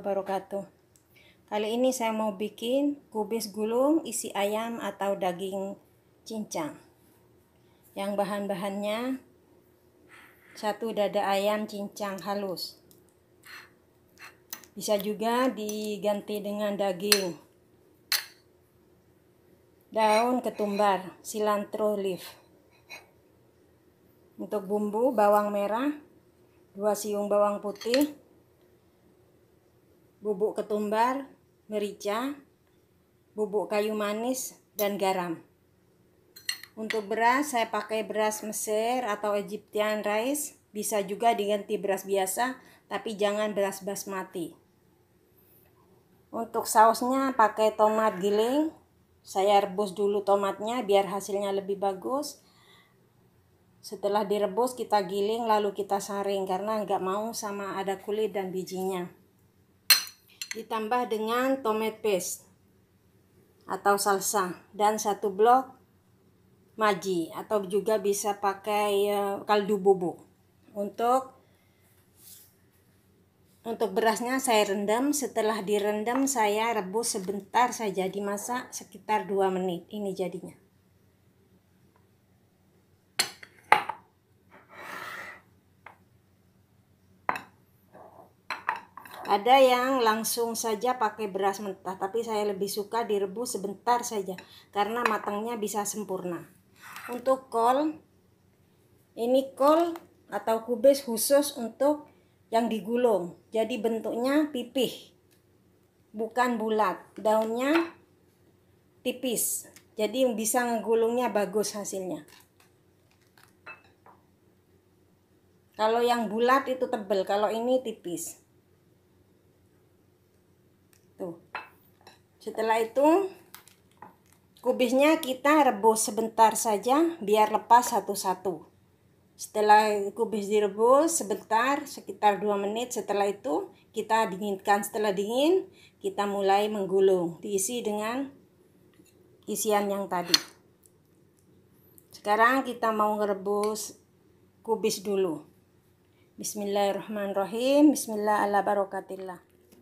wabarakatuh. Kali ini saya mau bikin kubis gulung isi ayam atau daging cincang. Yang bahan-bahannya 1 dada ayam cincang halus. Bisa juga diganti dengan daging, daun ketumbar, cilantro leaf. Untuk bumbu, bawang merah 2 siung bawang putih, bubuk ketumbar, merica, bubuk kayu manis, dan garam. Untuk beras, saya pakai beras Mesir atau Egyptian rice. Bisa juga diganti beras biasa, tapi jangan beras basmati. Untuk sausnya pakai tomat giling. Saya rebus dulu tomatnya biar hasilnya lebih bagus. Setelah direbus kita giling lalu kita saring karena nggak mau sama ada kulit dan bijinya. Ditambah dengan tomat paste atau salsa dan 1 blok maji atau juga bisa pakai kaldu bubuk. Untuk berasnya saya rendam. Setelah direndam saya rebus sebentar saja, dimasak sekitar 2 menit. Ini jadinya. Ada yang langsung saja pakai beras mentah, tapi saya lebih suka direbus sebentar saja karena matangnya bisa sempurna. Untuk kol, ini kol atau kubis khusus untuk yang digulung. Jadi bentuknya pipih, bukan bulat. Daunnya tipis, jadi bisa ngegulungnya bagus hasilnya. Kalau yang bulat itu tebal, kalau ini tipis. Tuh. Setelah itu kubisnya kita rebus sebentar saja biar lepas satu-satu. Setelah kubis direbus sebentar sekitar 2 menit, setelah itu kita dinginkan. Setelah dingin kita mulai menggulung, diisi dengan isian yang tadi. Sekarang kita mau ngerebus kubis dulu. Bismillahirrahmanirrahim. Bismillah ala barakatillah.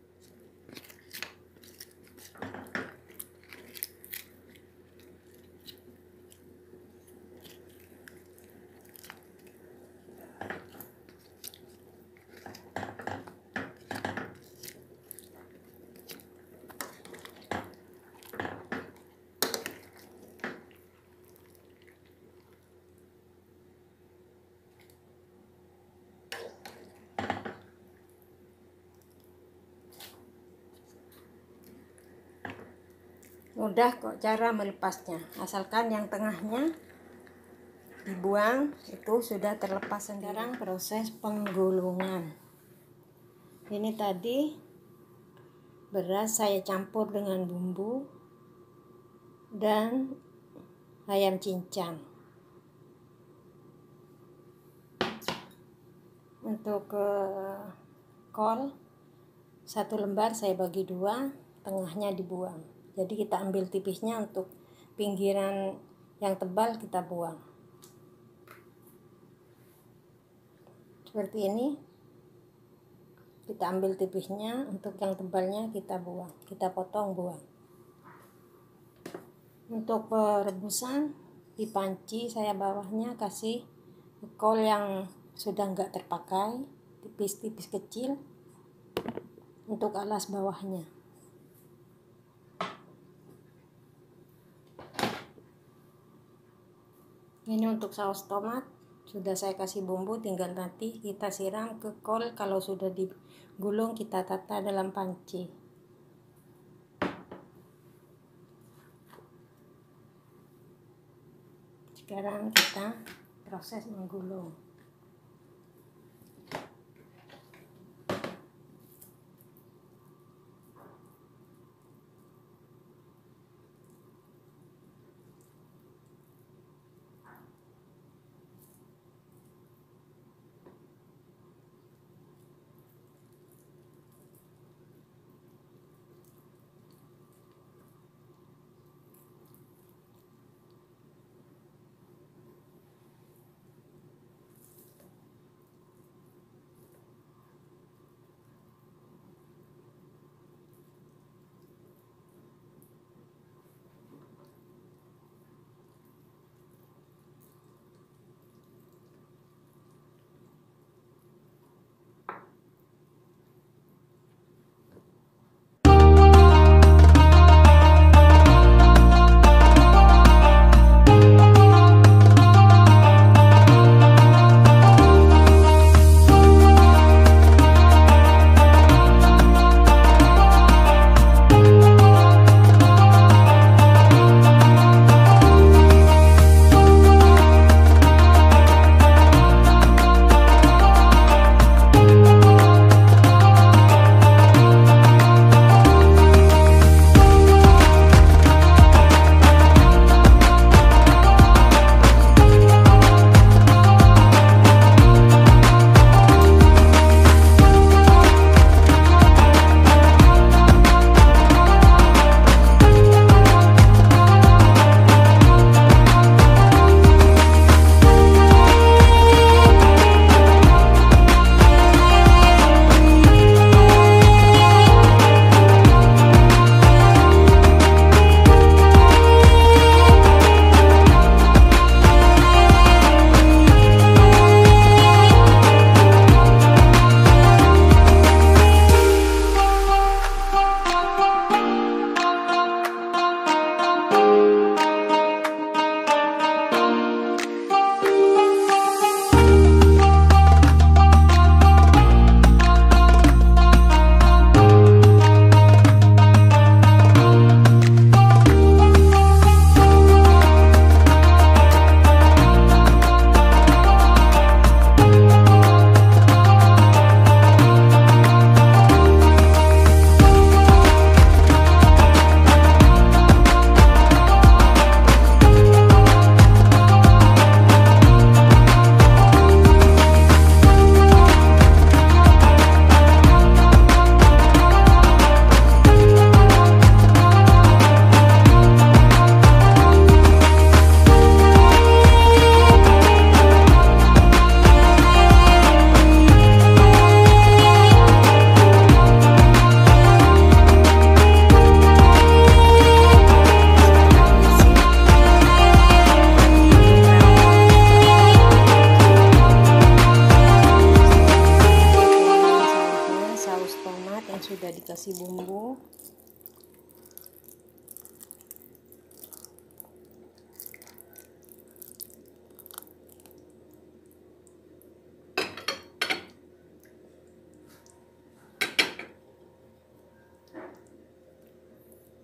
Mudah kok cara melepasnya, asalkan yang tengahnya dibuang itu sudah terlepas sendiri. Sekarang proses penggulungan. Ini tadi beras saya campur dengan bumbu dan ayam cincang. Untuk kol 1 lembar saya bagi 2, tengahnya dibuang. Jadi kita ambil tipisnya, untuk pinggiran yang tebal kita buang. Seperti ini. Kita ambil tipisnya, untuk yang tebalnya kita buang. Kita potong buang. Untuk perebusan di panci saya bawahnya kasih kol yang sudah enggak terpakai, tipis-tipis kecil untuk alas bawahnya. Ini untuk saus tomat, sudah saya kasih bumbu, tinggal nanti kita siram ke kol. Kalau sudah digulung kita tata dalam panci. Sekarang kita proses menggulung.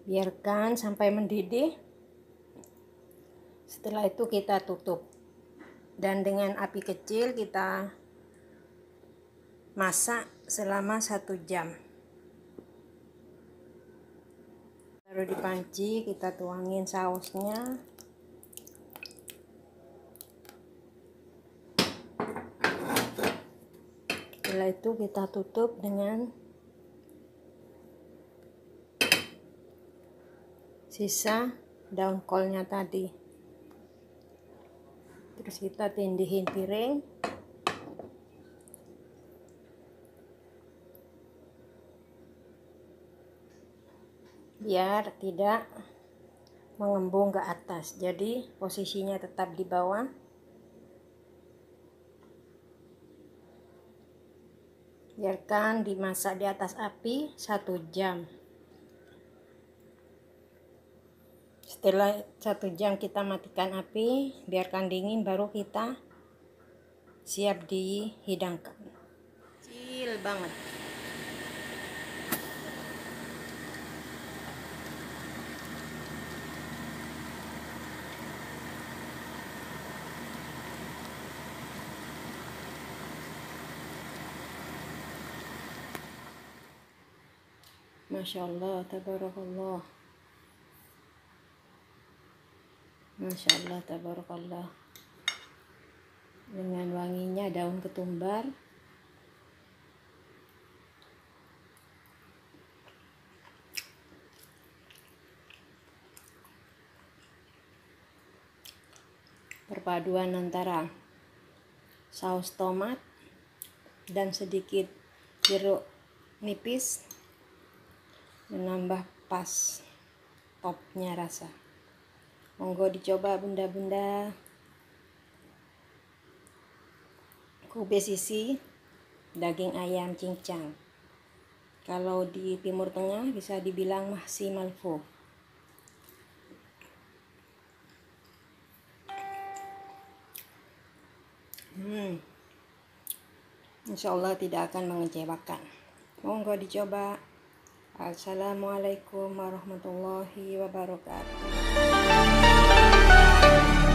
Biarkan sampai mendidih. Setelah itu kita tutup. Dan dengan api kecil kita masak selama 1 jam. Taruh di panci, kita tuangin sausnya. Setelah itu kita tutup dengan sisa daun kolnya tadi. Terus kita tindihin piring. Biar tidak mengembung ke atas. Jadi posisinya tetap di bawah. Biarkan dimasak di atas api 1 jam. Setelah 1 jam kita matikan api, biarkan dingin, baru kita siap dihidangkan. Kecil banget. Masya Allah, tabarakallah. Masya Allah, tabarakallah. Dengan wanginya daun ketumbar. Perpaduan antara saus tomat dan sedikit jeruk nipis menambah pas topnya rasa. Monggo dicoba bunda-bunda. Kube sisi daging ayam cincang. Kalau di Timur Tengah bisa dibilang mahsi malfo. Insya Allah tidak akan mengecewakan. Monggo dicoba. Assalamualaikum warahmatullahi wabarakatuh.